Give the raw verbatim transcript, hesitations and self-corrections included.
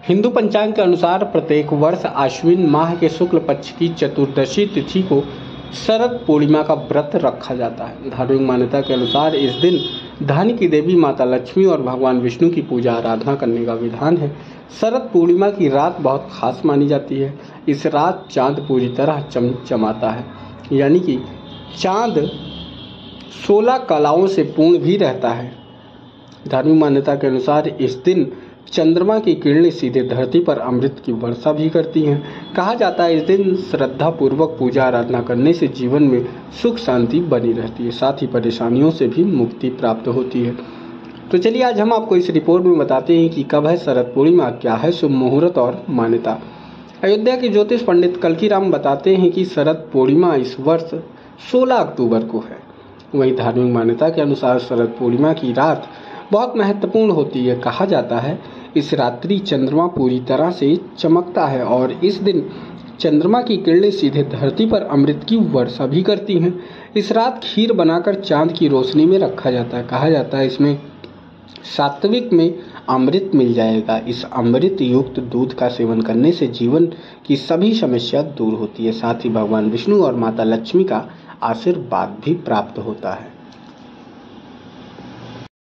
हिंदू पंचांग के अनुसार प्रत्येक वर्ष आश्विन माह के शुक्ल पक्ष की चतुर्दशी तिथि को शरद पूर्णिमा का व्रत रखा जाता है। धार्मिक मान्यता के अनुसार इस दिन धन की देवी माता लक्ष्मी और भगवान विष्णु की पूजा आराधना करने का विधान है। शरद पूर्णिमा की रात बहुत खास मानी जाती है। इस रात चांद पूरी तरह चमचमाता है, यानी कि चांद सोलह कलाओं से पूर्ण भी रहता है। धार्मिक मान्यता के अनुसार इस दिन चंद्रमा की किरणें सीधे धरती पर अमृत की वर्षा भी करती हैं। कहा जाता है इस दिन श्रद्धा पूर्वक पूजा आराधना करने से जीवन में सुख शांति बनी रहती है, साथ ही परेशानियों से भी मुक्ति प्राप्त होती है। तो चलिए आज हम आपको इस रिपोर्ट में बताते हैं कि कब है शरद पूर्णिमा, क्या है शुभ मुहूर्त और मान्यता। अयोध्या के ज्योतिष पंडित कल्कीराम बताते हैं कि शरद पूर्णिमा इस वर्ष सोलह अक्टूबर को है। वहीं धार्मिक मान्यता के अनुसार शरद पूर्णिमा की रात बहुत महत्वपूर्ण होती है। कहा जाता है इस रात्रि चंद्रमा पूरी तरह से चमकता है और इस दिन चंद्रमा की किरणें सीधे धरती पर अमृत की वर्षा भी करती हैं। इस रात खीर बनाकर चांद की रोशनी में रखा जाता है। कहा जाता है इसमें सात्विक में अमृत मिल जाएगा। इस अमृत युक्त दूध का सेवन करने से जीवन की सभी समस्या दूर होती है, साथ ही भगवान विष्णु और माता लक्ष्मी का आशीर्वाद भी प्राप्त होता है।